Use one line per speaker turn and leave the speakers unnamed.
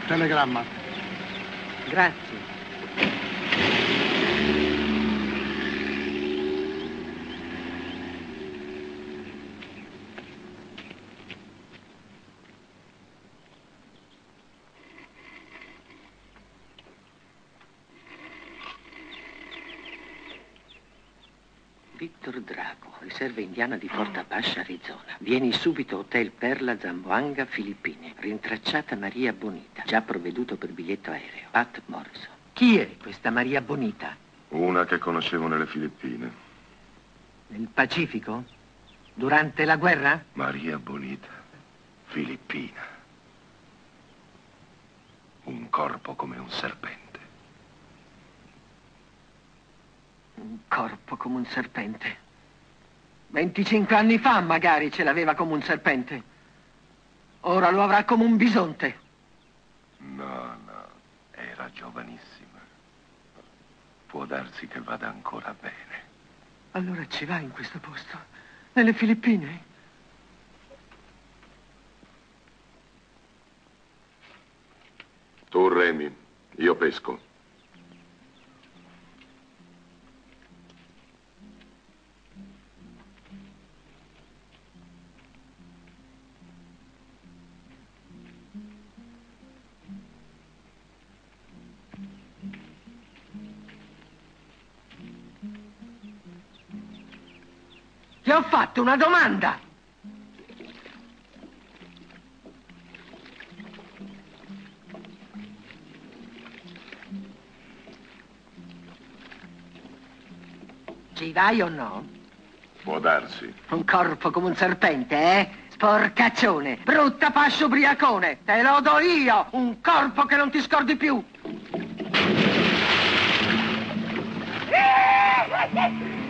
Telegramma.
Grazie. Victor Drago, riserva indiana di Fort Apache, Arizona. Vieni subito, Hotel Perla, Zamboanga, Filippine. Rintracciata Maria Bonita. Già provveduto per biglietto aereo. Pat Morrison. Chi è questa Maria Bonita?
Una che conoscevo nelle Filippine.
Nel Pacifico? Durante la guerra?
Maria Bonita, filippina. Un corpo come un serpente.
Un corpo come un serpente. 25 anni fa magari ce l'aveva come un serpente. Ora lo avrà come un bisonte.
No, era giovanissima. Può darsi che vada ancora bene.
Allora ci vai in questo posto? Nelle Filippine?
Tu remi, io pesco.
Ti ho fatto una domanda! Ci vai o no?
Può darsi.
Un corpo come un serpente, eh? Sporcaccione, brutta fascia ubriacone! Te lo do io! Un corpo che non ti scordi più!